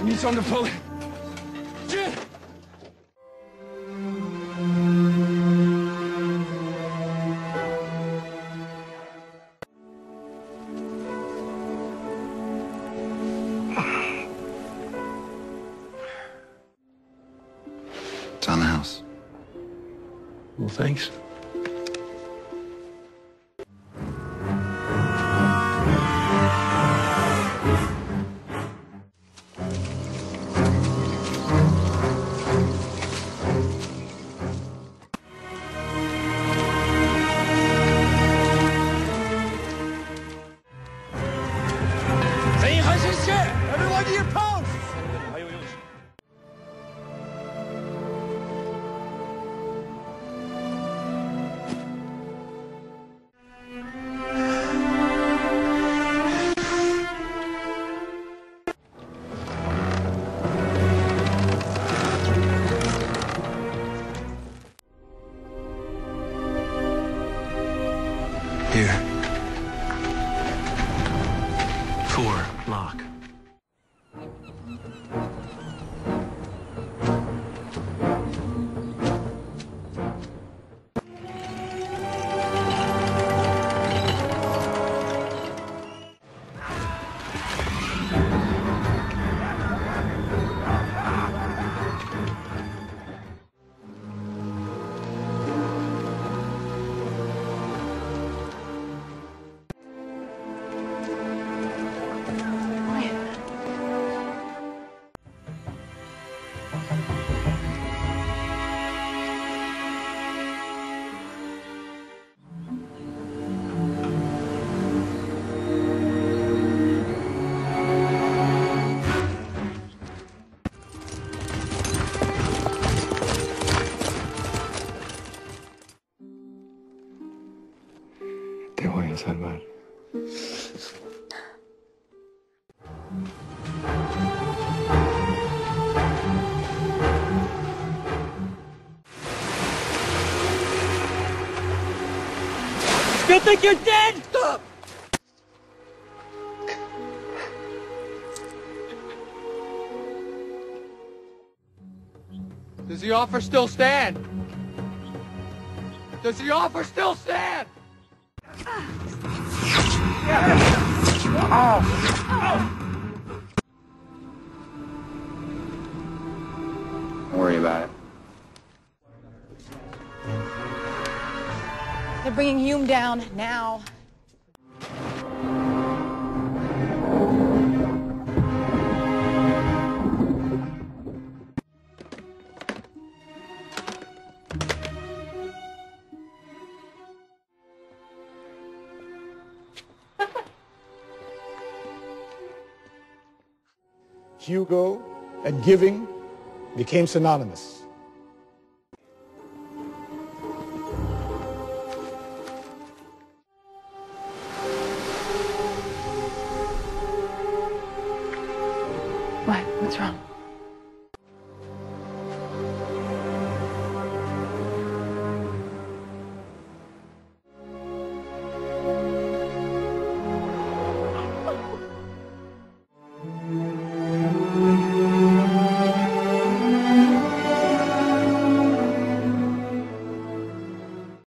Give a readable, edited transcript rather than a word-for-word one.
need someone to pull it. Shit! It's on the house. Well, thanks. Everyone to your posts! Here. 4 lock. Te voy a salvar. Still think you're dead? Stop! Does the offer still stand? Does the offer still stand? Don't worry about it. They're bringing Hume down now. Hugo and giving became synonymous. What? What's wrong?